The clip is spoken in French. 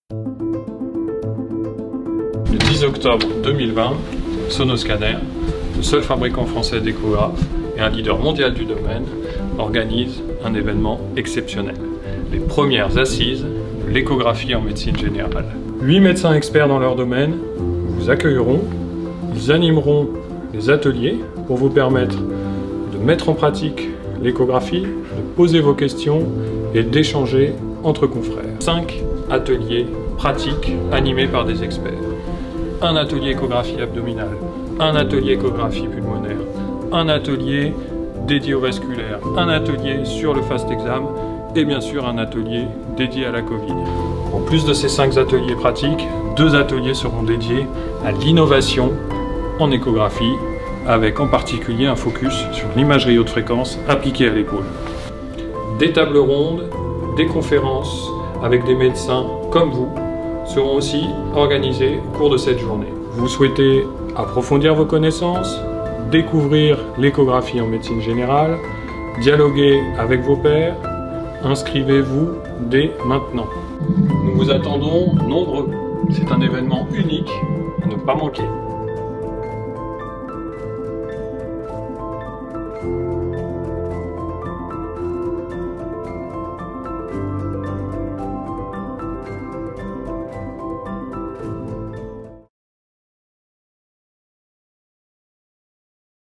Le 10 octobre 2020, Sonoscanner, le seul fabricant français d'échographes et un leader mondial du domaine, organise un événement exceptionnel. Les premières assises de l'échographie en médecine générale. 8 médecins experts dans leur domaine vous accueilleront, ils animeront les ateliers pour vous permettre de mettre en pratique l'échographie, de poser vos questions et d'échanger entre confrères. 5 ateliers pratiques animés par des experts. Un atelier échographie abdominale, un atelier échographie pulmonaire, un atelier dédié au vasculaire, un atelier sur le fast exam et bien sûr un atelier dédié à la Covid. En plus de ces 5 ateliers pratiques, 2 ateliers seront dédiés à l'innovation en échographie, avec en particulier un focus sur l'imagerie haute fréquence appliquée à l'épaule. Des tables rondes, des conférences avec des médecins comme vous seront aussi organisées au cours de cette journée. Vous souhaitez approfondir vos connaissances, découvrir l'échographie en médecine générale, dialoguer avec vos pairs, inscrivez-vous dès maintenant. Nous vous attendons nombreux. C'est un événement unique à ne pas manquer.